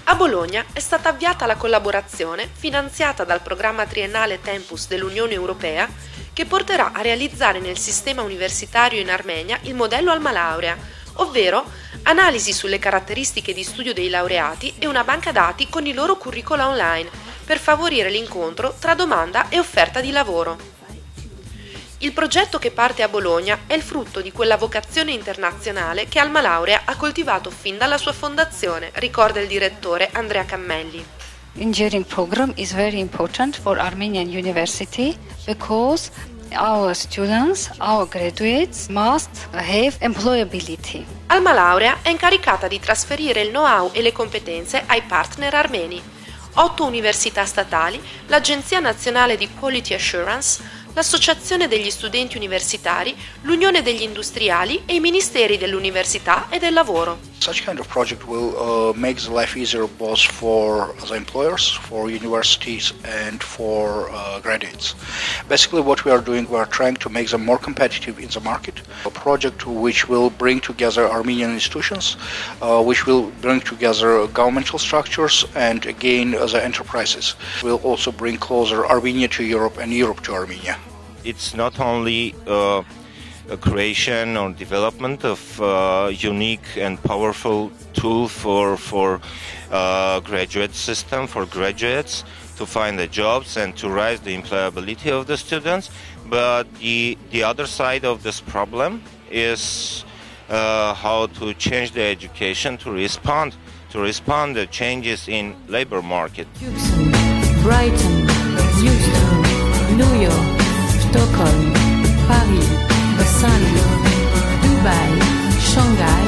A Bologna è stata avviata la collaborazione finanziata dal programma triennale Tempus dell'Unione Europea che porterà a realizzare nel sistema universitario in Armenia il modello Alma Laurea, ovvero analisi sulle caratteristiche di studio dei laureati e una banca dati con i loro curricula online per favorire l'incontro tra domanda e offerta di lavoro. Il progetto che parte a Bologna è il frutto di quella vocazione internazionale che Alma Laurea ha coltivato fin dalla sua fondazione, ricorda il direttore Andrea Cammelli. Engineering program is very important for Armenian University because our students, our graduates must have employability. Alma Laurea è incaricata di trasferire il know-how e le competenze ai partner armeni. 8 università statali, l'Agenzia Nazionale di Quality Assurance, l'Associazione degli Studenti Universitari, l'Unione degli Industriali e i Ministeri dell'Università e del Lavoro. Such kind of project will make the life easier both for the employers, for universities and for graduates. Basically what we are doing, we are trying to make them more competitive in the market. A project which will bring together Armenian institutions, which will bring together governmental structures and again the enterprises. Will also bring closer Armenia to Europe and Europe to Armenia. It's not only a creation or development of a unique and powerful tool for graduate system, for graduates to find the jobs and to raise the employability of the students, but the other side of this problem is how to change the education to respond to changes in labor market. Houston, Brighton, Houston, New York, Stockholm, Paris, Busan, Dubai, Shanghai.